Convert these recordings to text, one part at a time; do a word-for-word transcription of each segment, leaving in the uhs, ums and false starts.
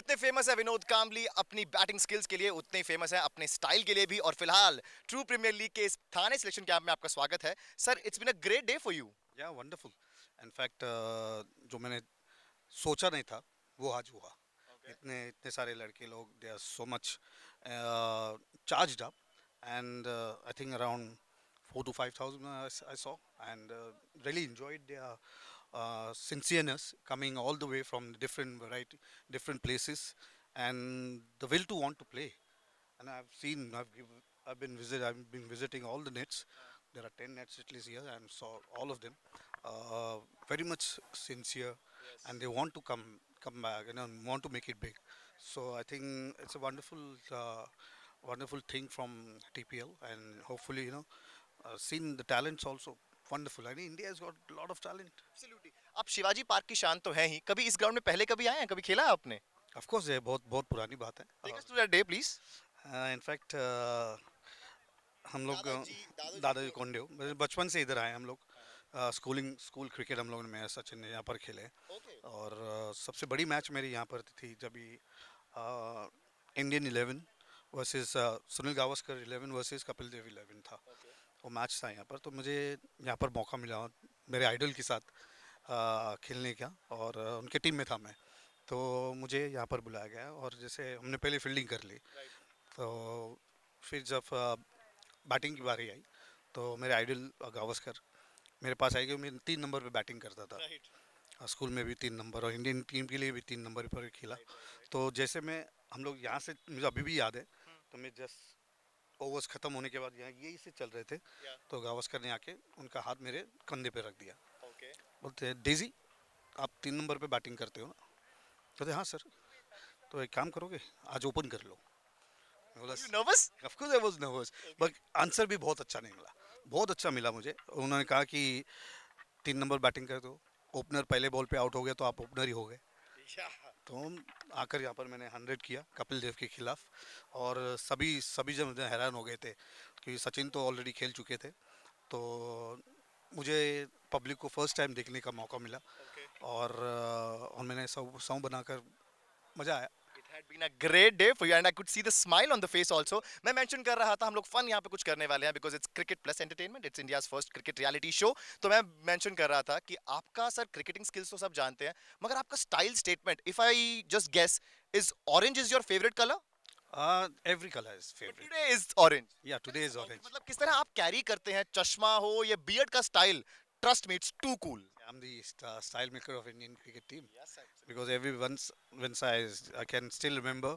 जितने फेमस है विनोद कांबली अपनी बैटिंग स्किल्स के लिए, उतने ही फेमस है अपने स्टाइल के लिए भी। और फिलहाल ट्रू प्रीमियर लीग के इस थाने सिलेक्शन कैंप में आपका स्वागत है sir. It's been a great day for you. Yeah wonderful. In fact जो मैंने सोचा नहीं था वो आज हुआ। Okay. इतने इतने सारे लड़के लोग, they are so much charged up and I think around four to five thousand uh, I saw, and uh, really enjoyed their uh, sincereness, coming all the way from different variety, different places, and the will to want to play. And I've seen, I've giv- I've been visit, I've been visiting all the nets. There are ten nets at least here, and saw all of them. Uh, Very much sincere, and they want to come come back, you know, want to make it big. So I think it's a wonderful, uh, wonderful thing from T P L, and hopefully, you know, uh, seen the talents also wonderful. I mean, India has got a lot of talent. Absolutely. आप Shivaji park की शान तो हैं ही, कभी इस ground में पहले कभी आए हैं, कभी खेला है आपने? Of course, ये बहुत बहुत पुरानी बात है. Take us to that day please. In fact, uh, हम लोग दादाजी दादाजी दादाजी को कोंडे हो, बचपन से इधर आए हम लोग. स्कूलिंग स्कूल क्रिकेट हम लोगों ने, मैं सचिन ने यहाँ पर खेले. ओके और uh, सबसे बड़ी मैच मेरी यहाँ पर थी जब भी Indian eleven versus Sunil Gavaskar eleven versus Kapil Dev eleven था. वो मैच था यहाँ पर, तो मुझे यहाँ पर मौका मिला मेरे आइडल के साथ uh, खेलने का, और uh, उनके टीम में था मैं. तो मुझे यहाँ पर बुलाया गया, और जैसे हमने पहले फील्डिंग कर ली, तो फिर जब बैटिंग की बारी आई तो मेरे आइडल गावस्कर मेरे पास आई कि मैं तीन नंबर पे बैटिंग करता था. हाँ, स्कूल में भी तीन नंबर, और इंडियन टीम के लिए भी तीन नंबर पर खेला. तो जैसे मैं, हम लोग यहाँ से, मुझे अभी भी याद है, तो मैं जस्ट ओवर्स ख़त्म होने के बाद यहाँ यही से चल रहे थे, तो गावस्कर ने आके उनका हाथ मेरे कंधे पे रख दिया. बोलते डेजी, आप तीन नंबर पे बैटिंग करते हो ना? कहते हाँ सर. तो एक काम करोगे, आज ओपन कर लो. Nervous? Of course I was nervous, but answer भी बहुत अच्छा नहीं मिला. बहुत अच्छा मिला मुझे. उन्होंने कहा कि तीन नंबर बैटिंग करते हो, ओपनर पहले बॉल पे आउट हो गया तो आप ओपनर ही हो गए. तो आकर यहाँ पर मैंने हंड्रेड किया कपिल देव के खिलाफ, और सभी सभी जब हैरान हो गए थे कि सचिन तो ऑलरेडी खेल चुके थे. तो मुझे पब्लिक को फर्स्ट टाइम देखने का मौका मिला, और, और मैंने सौ सौ बनाकर मज़ा आया. It had been a great day for you and I could see the smile on the face also. मैं मेंशन कर रहा था हम लोग फन यहाँ पे कुछ करने वाले हैं because it's cricket plus entertainment. It's India's first cricket reality show. तो मैं मेंशन कर रहा था कि आपका सर क्रिकेटिंग स्किल्स तो सब जानते हैं, मगर आपका style statement, if I just guess, is orange is your favorite color? Uh, every color is favorite. But today is orange. Yeah, today is orange. मतलब किस तरह आप कैरी करते हैं, चश्मा हो ये बियर्ड का style, trust me it's too cool. I'm the st- style maker of Indian cricket team, Yes, absolutely. because every once once I I can still remember,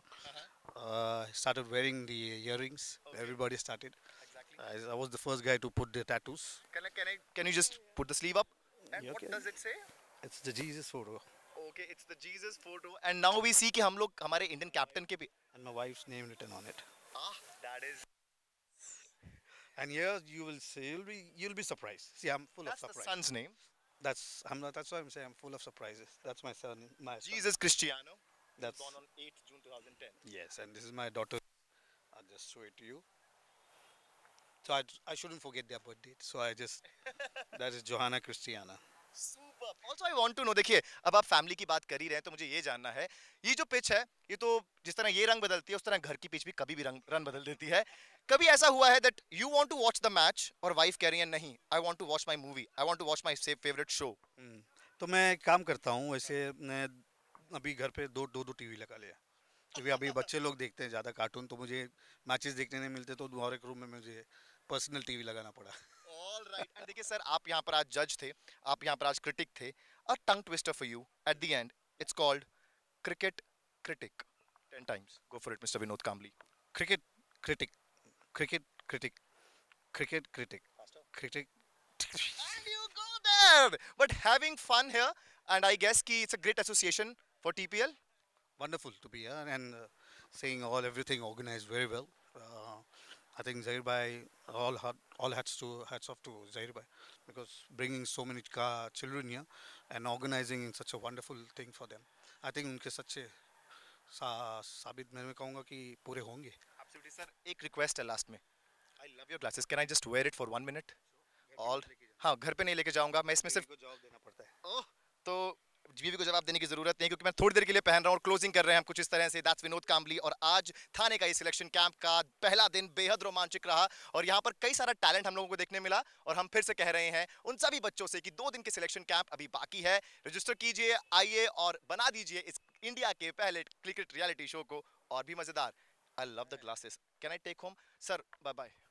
uh, I started wearing the earrings. Okay. Everybody started. Exactly. I, I was the first guy to put the tattoos. Can I, can I, can you just put the sleeve up? And Yeah, what okay. does it say? It's the Jesus photo, Okay, it's the Jesus photo. And now we see कि हम लोग हमारे Indian captain के भी. and my wife's name written on it. Ah, that is. And here you will see, you'll be you'll be surprised. See, I'm full That's of the surprise. son's name. That's I'm not. That's why I'm saying I'm full of surprises. That's my son. My son. Jesus Cristiano. He was That's born on eighth June twenty ten. yes, and this is my daughter. I'll just show it to you. So I, I shouldn't forget their birth date. So I just that is Johanna Christiana. Super. Also I want to know, देखिए अब आप family की बात कर ही रहे हैं तो मुझे ये जानना है, ये जो पिच है, ये तो जिस तरह ये रंग बदलती है उस तरह घर की पिच भी कभी भी रंग रन बदल देती है. कभी ऐसा हुआ है that you want to watch the match और वाइफ कह रही है नहीं, I want to watch my movie, I want to watch my favorite show. हम्म, तो मैं काम करता हूँ वैसे. मैं अभी घर पे दो दो दो टीवी लगा लिया, क्योंकि अभी बच्चे लोग देखते हैं ज़्यादा कार्टून, तो मुझे मैचेस देखने नहीं मिलते, तो और एक रूम में मुझे पर्सनल टीवी लगाना पड़ा. All right. And देखिए सर, आप यहाँ पर आज जज थे, आप यहाँ पर आज क्रिटिक थे. A tongue twister for you at the end. It's called cricket critic. Ten times. Go for it, Mister Vinod Kambli. Cricket critic, cricket critic, cricket critic, critic. And you go there. But having fun here, and I guess कि it's a great association for T P L. Wonderful to be here, and uh, seeing all everything organized very well. Uh, I think Zahir Bhai, all hat, all hats to hats off to Zahir Bhai, because bringing so many ka children here and organizing in such a wonderful thing for them. I think उनके सच्चे सा साबित मैं कहूँगा कि पूरे होंगे. Absolutely, sir. एक request है last में. I love your glasses. Can I just wear it for one minute? All. हाँ, घर पे नहीं लेके जाऊँगा. मैं इसमें सिर्फ को जवाब देना पड़ता है. ओह, तो जीवी को जवाब देने की जरूरत नहीं है, क्योंकि मैं थोड़ी देर के लिए पहन रहा हूँ और क्लोजिंग कर रहे हैं हम कुछ इस तरह से। दैट्स विनोद काम्बली। और आज थाने का ये सिलेक्शन कैंप का पहला दिन बेहद रोमांचक रहा और यहाँ पर कई सारा टैलेंट हम लोगों को देखने मिला। और हम फिर से कह रहे हैं उन सभी बच्चों से कि दो दिन के सिलेक्शन कैंप अभी बाकी है, रजिस्टर कीजिए, आइए और बना दीजिए इस इंडिया के पहले क्रिकेट रियलिटी शो को और भी मजेदार। I love the glasses, can I take home sir? Bye bye.